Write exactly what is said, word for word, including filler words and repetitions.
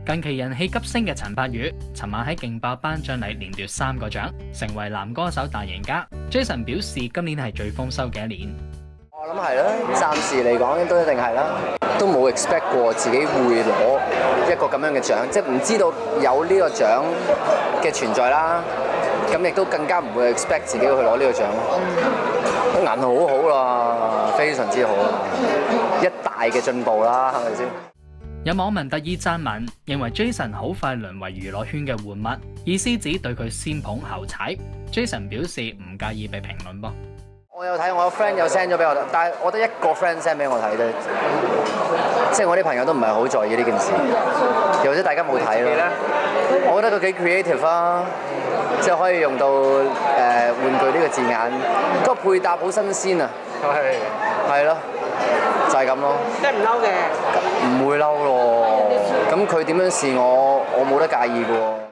近期人氣急升嘅陳柏宇，尋晚喺勁爆頒獎禮連奪三個獎，成為男歌手大贏家。Jason 表示今年係最豐收嘅一年。 我諗係啦，暫時嚟講都一定係啦，都冇 expect 過自己會攞一個咁樣嘅獎，即係唔知道有呢個獎嘅存在啦。咁亦都更加唔會 expect 自己去攞呢個獎。都銀好好啦，非常之好啦，一大嘅進步啦，係咪先？ 有網民特意讚文，認為 Jason 好快淪為娛樂圈嘅玩物，意思指對佢先捧後踩。Jason 表示唔介意被評論噃。 我有睇，我個 friend 有 send 咗俾我，但係我得一個 friend send 俾我睇啫，即係我啲朋友都唔係好在意呢件事，又或者大家冇睇啦。我覺得佢幾 creative 啊，即係可以用到誒、呃、玩具呢個字眼，個配搭好新鮮啊，係係咯，就係咁咯。 即係唔嬲嘅， 唔會嬲咯。咁佢點樣試我，我冇得介意嘅喎。